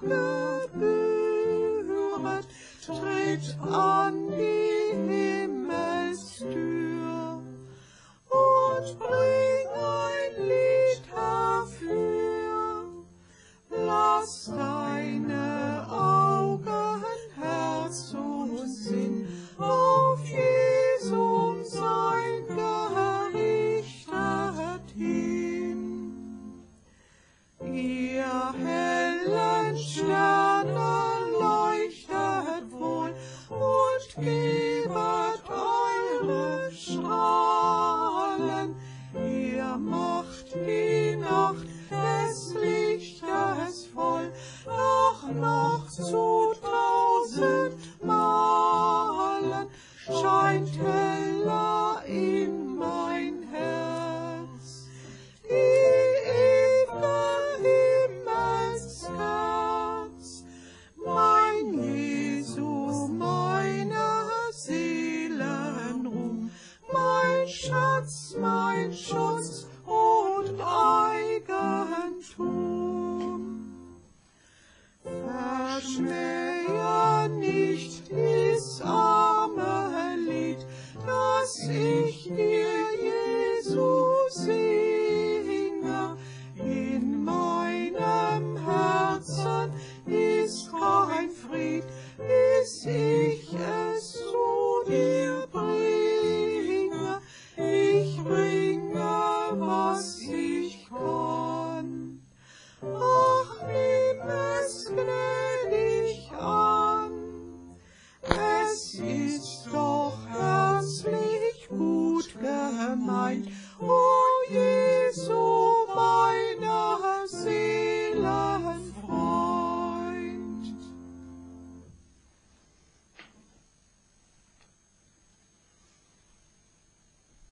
gebühret, tritt an die Himmelstür und bring ein Lied herfür. Lass deine Augen, Herz und Sinn auf Jesum sein gerichtet hin. Ihr hellen Sterne leuchtet wohl und gebet eure Strahlen. Ihr macht die Nacht des Lichtes voll, doch noch zu 1000 Malen scheint heller in mein Herz. Die ew'ge Himmelsherz, mein Jesu, meine Seelenruhm, mein Schatz, mein Schutz und Eigentum. Verschmähe nicht dies arme Lied, das ich dir, Jesus, singe. In meinem Herzen ist kein Fried, bis ich es zu dir bringe. Ich bringe, was ich kann. Ach, nimm es gnädig an, es ist